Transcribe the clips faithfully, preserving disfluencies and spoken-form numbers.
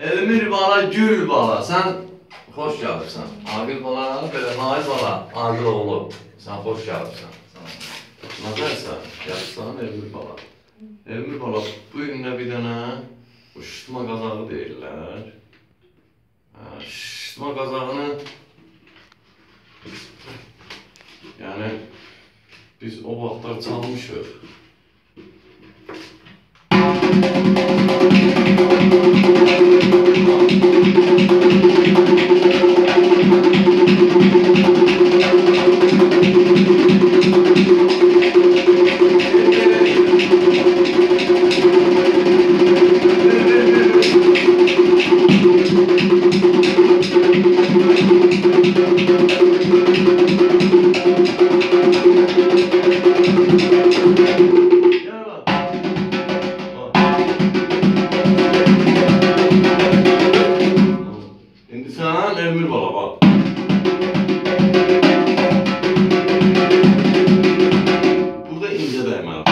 Elmir bala, gül bala, sən xoş gəlirsən. Aqil bala, belə nail bala, aqil oğlu, sən xoş gəlirsən. Nəzərsə, yaxşısan Elmir bala. Elmir bala, bu günlə bir dənə şiştma qazağı deyirlər. Şiştma qazağını, yəni, biz o vaxtlar çalmışıq. Elmir bala bak. Burada ince değmeli.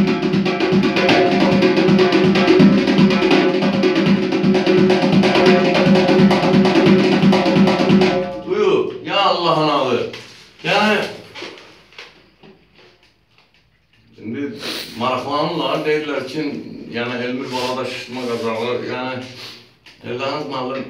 Buyur. Ya Allah'ın adı. Yani şimdi maraqlanırlar, deyirlər ki, yani Elmir balada şiştma qazağı, yani evləniz malın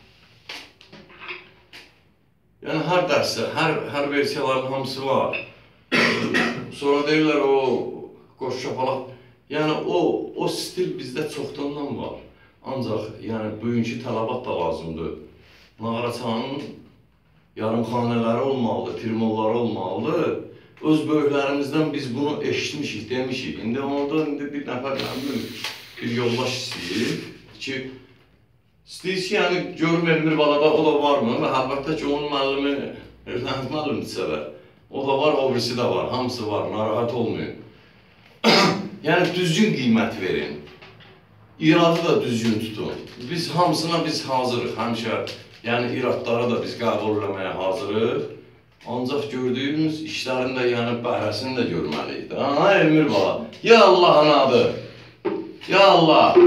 yani her dersi, her her versiyaların hamısı var. Sonra deyirlər o qoş şapalaq. Yani o o stil bizdə çoxdandan var. Ancaq yani bugünkü tələbat da lazımdır. Nağaraçanın yarımxanələri olmalıdır, firmaları olmalıdır. Öz böyüklərimizdən biz bunu eşitmişik, demişik. İndi onda indi bir nəfər bir yoldaş istəyir ki, İstəyir ki, yəni görüm Elmir balada o da varmı? Və əlbəttə ki, onun müəllimi, evləniz müəllimdirsə də, o da var, o birisi də var, hamısı var, narahat olmayın. Yəni düzgün qiymət verin, iradı da düzgün tutun. Biz hamısına biz hazırıq, həmişə, yəni iradları da biz qəbul eləməyə hazırıq. Ancaq gördüyümüz işlərin də, yəni bəhrəsini də görməliyik. Ha, Elmir bala, ya Allah'ın adı, ya Allah.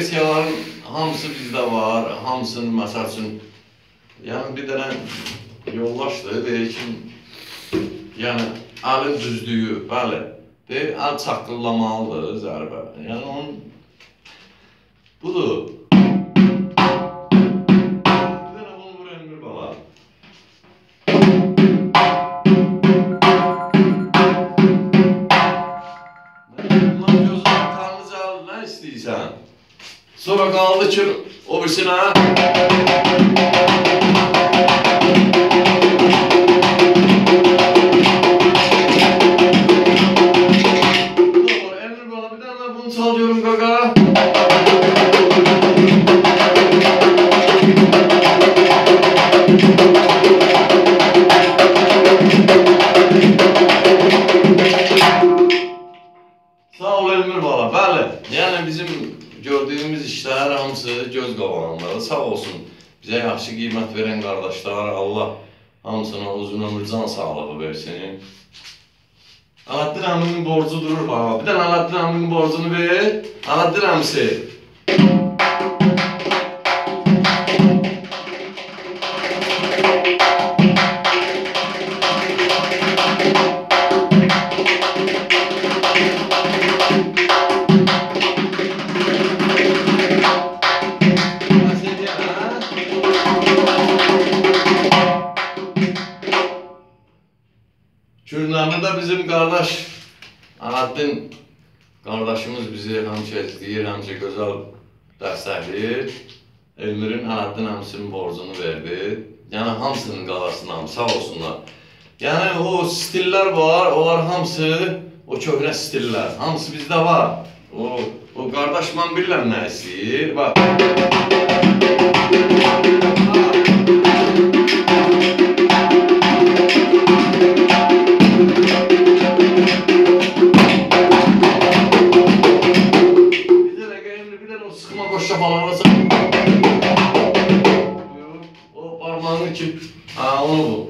versiyaların hamısı bizdə var, hamısının məsəl üçün, yəni bir dənə yoldaşdır, deyir ki, yəni əlin düzdüyü, bəli, deyir, əl çaqqıllamalıdır zərbə, yəni onun, budur. Bir dənə bunu vur Elmir bala. Bundan gözünü tanrıca al, nə istəyirsən? Sonra qaldı ki, o birsinə. Elmir bala, bir dənə bunu çal görüm qaqa. Sağ ol Elmir bala, bəli, yəni bizim gördüyümüz işlər hamısı göz qabağındadır, sağ olsun. Bizə yaxşı qiymət verən qardaşlar, Allah hamısına uzun ömür can sağlığı versin. Aladdin əminin borcu durur bana, bir dənə Aladdin əminin borcunu ver, Aladdin əmisi. Kürnamı da bizim qardaş Aladdin qardaşımız bizi həmişə izləyir, həmişə gözəl dəstəkləyir. Elmir'in Aladdin əmsinin borcunu verdi. Yəni hamısının qalasından, sağ olsunlar. Yəni o stillər var, onlar hamısı o köhnə stillər. Hamısı bizdə var. O, o qardaş mən bilirəm nə istəyir. Bax. Sıxma qoşa falanası. O parmağını ki, ha onu bu.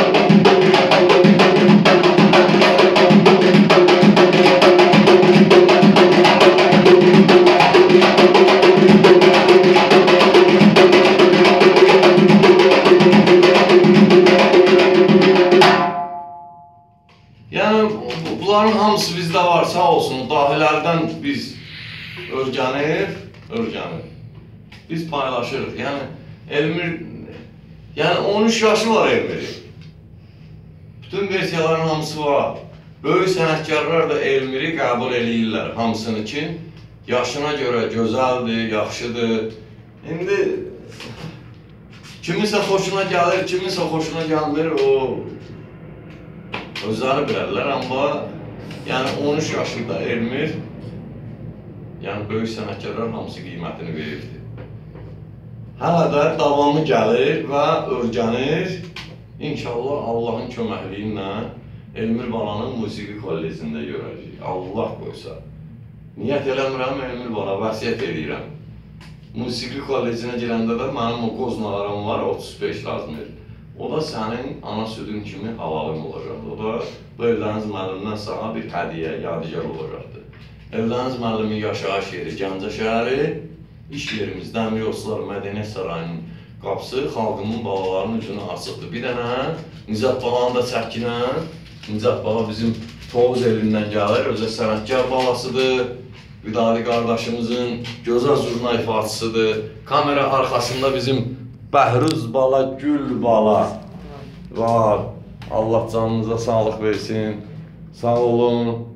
Yəni bunların hamısı bizdə var, sağ olsun. Dahilərdən biz örgənir. Örgəni. Biz paylaşırıq. Yəni Elmir, yəni on üç yaşı var Elmir'in. Bütün versiyaların hamısı var. Böyük sənətkarlar da Elmir'i qəbul eləyirlər hamısını ki, yaşına görə gözəldir, yaxşıdır. İndi kiminsə xoşuna gəlir, kiminsə xoşuna gəlmir, o özləri bilərlər, amma yəni on üç yaşında Elmir, yəni böyük sənətkarlar hamısı qiymətini verirdi. Hələ də davamı gəlir və örgənir. İnşallah Allahın köməkliyi ilə Elmir balanın musiqi kollecində görəcəyik. Allah qoysa. Niyyət eləmirəm, Elmir bala, vəsiyyət edirəm. Musiqi kollecinə girəndə də mənim o qoznalarım var, otuz beş lazımdır. O da sənin ana südün kimi halalın olacaq. O da bu Eldəniz müəllimdən sana bir hədiyyə, yadigar olacaqdır. Eldəniz müəllimin yaşayış yeri Gəncə şəhəri, iş yerimiz Dəmiryolçular Mədəniyyət Sarayının qapısı xalqımın balalarının üzünə açıqdır. Bir dənə Nizat balanı da çəkinən, Nizat bala bizim Tovuz elindən gəlir, özə sənətkar balasıdır. Vidadi qardaşımızın gözəl zurna ifaçısıdır. Kamera arxasında bizim Bəhruz bala, Gül bala var. Allah canınıza sağlıq versin. Sağ olun.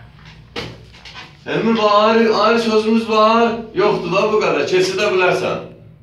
Elmir bala, ayrı sözümüz var. Yoxdur da bu qədər, keçidə bilərsən.